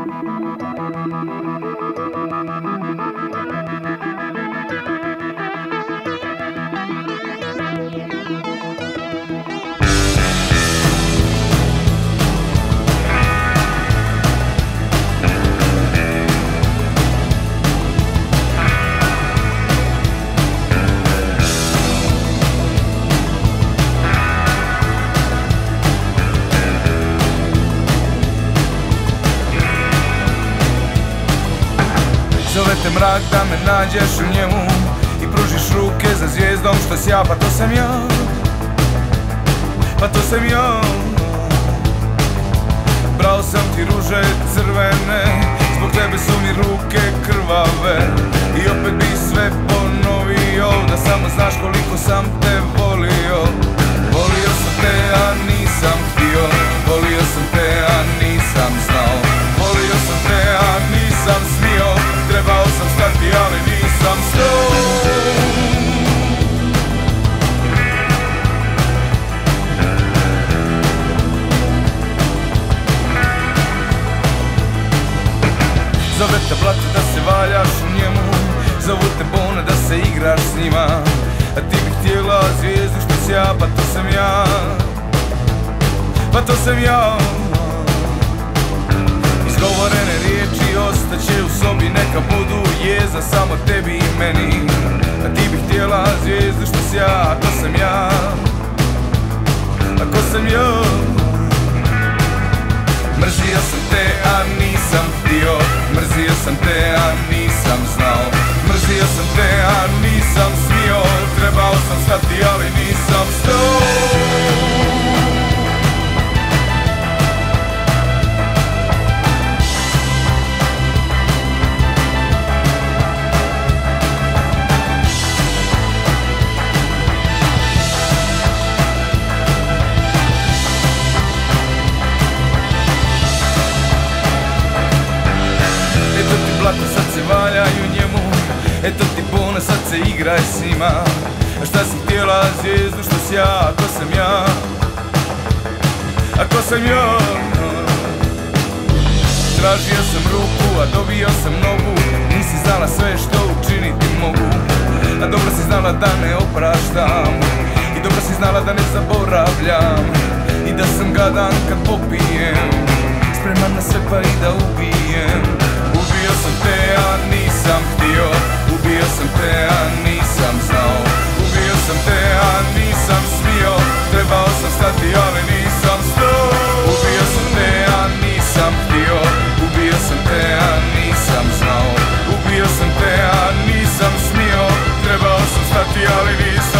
Zove te mrak da me nađeš u njemu i pružiš ruke za zvijezdom što sja, pa to sam ja, pa to sam ja. Brao sam ti ruže crvene, zbog tebe su mi ruke krvave i opet bi sve ponovio, da samo znaš koliko sam te volio. Volio sam te, a nisam htio, volio sam te, a nisam znao, volio sam te, a nisam smio, trebao sam stati, ali nisam stao. Zove te blato da se valjaš u njemu, zovu te bone da se igraš s njima, a ti bi htjela zvijezdu što sja, pa to sam ja, pa to sam ja. Izgovorene riječi ostaće u sobi, neka budu jeza samo tebi i meni, a ti bi htjela zvijezdu što sja, a to sam ja, ako sam ja. Mrzio sam te, a nisam htio, mrzio sam te, a nisam znao, mrzio sam te, a nisam smio, trebao sam stati, ali nisam stao. Sad se valjaju njemu, eto ti bona, sad se igraj s njima. A šta si htjela zvijezdu što sja, ako sam ja, ako sam ja. Tražio sam ruku, a dobio sam nogu, nisi znala sve što učiniti mogu, a dobro si znala da ne opraštam i dobro si znala da ne zaboravljam i da sam gadan kad popijem, spreman na sve pa i da ubijem. Ubio sam te, a nisam htio, ubio sam te, a nisam znao, ubio sam te, a nisam smio, trebao sam stati, ali nisam stao. Ubio sam te, a nisam htio, ubio sam te, a nisam znao, ubio sam te, a nisam smio, trebao sam stati, ali nisam.